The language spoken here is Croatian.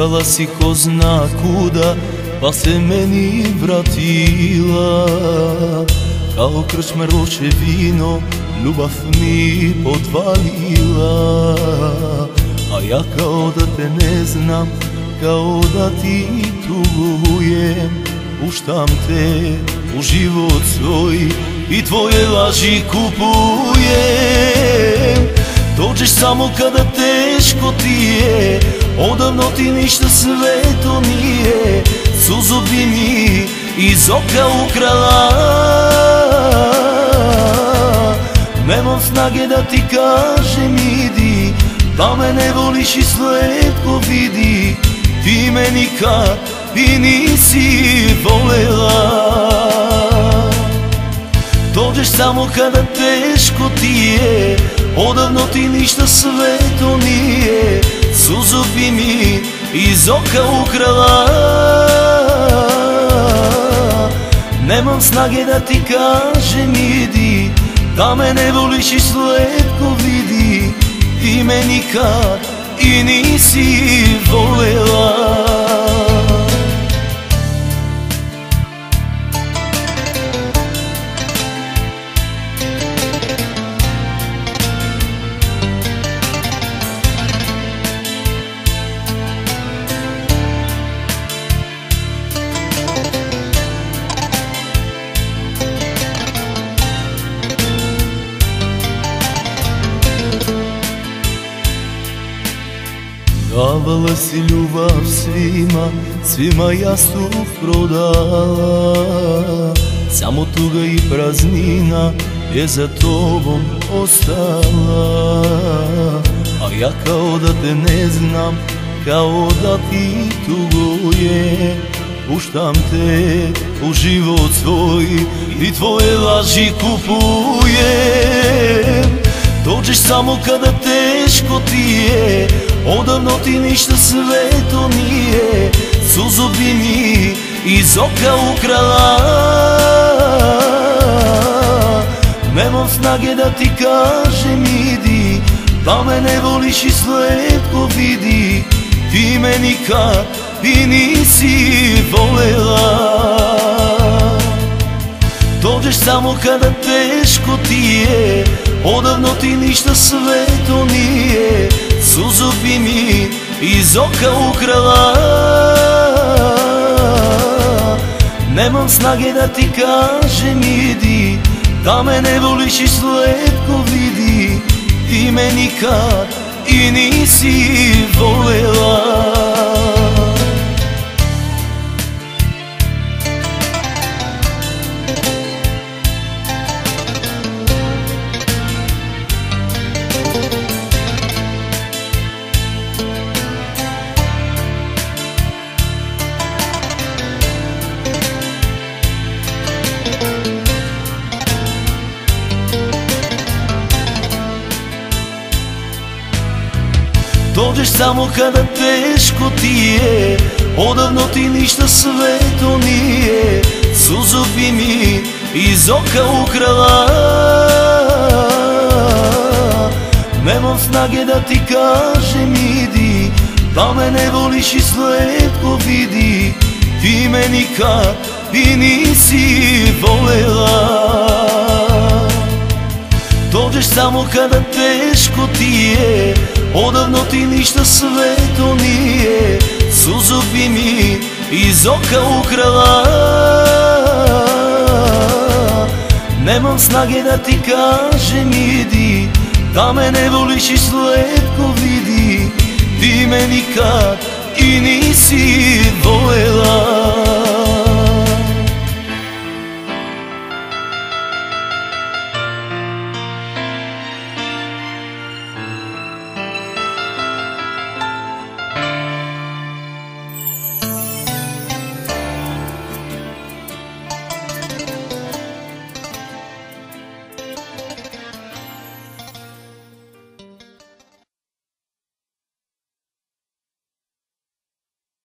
Odlutala si ko zna kuda, pa se meni vratila. Kao krčmeroče vino, ljubav mi podvalila. A ja kao da te ne znam, kao da ti tugujem. Puštam te u život svoj i tvoje laži kupujem. Dođeš samo kada teško ti je, odavno ti ništa sveto nije. Suzu bi mi iz oka ukrala. Nemam snage da ti kažem idi, da me ne voliš i sletko vidi. Ti me nikad i nisi volela. Dođeš samo kada teško ti je, odavno ti ništa sveto nije. Suzu bi mi iz oka ukrala. Nemam snage da ti kažem idi, da me ne voliš i sletko vidi. Ti me nikad i nisi volela. Davala si ljubav svima, svima jastuk prodala. Samo tuga i praznina je za tobom ostala. A ja kao da te ne znam, kao da ti tugujem. Puštam te u život svoj i tvoje laži kupujem. Dođeš samo kada teško ti je, odavno ti ništa sveto nije. Suzu bi mi iz oka ukrala. Nemam snage da ti kažem idi, da me ne voliš i sletko vidi. Ti me nikad i nisi volela. Dođeš samo kada teško ti je, odavno ti ništa sveto nije. Suzu bi mi iz oka ukrala. Nemam snage da ti kažem idi, da me ne voliš i sletko vidi. Ti me nikad i nisi volela. Dođeš samo kada teško ti je, odavno ti ništa sveto nije. Suzu bi mi iz oka ukrala. Nemam snage da ti kažem idi, da me ne voliš i sletko vidi. Ti me nikad i nisi volela. Dođeš samo kada teško ti je, odavno ti ništa sveto nije. Suzu bi mi iz oka ukrala. Nemam snage da ti kažem idi, da me ne voliš i sletko vidi. Ti me nikad i nisi volela.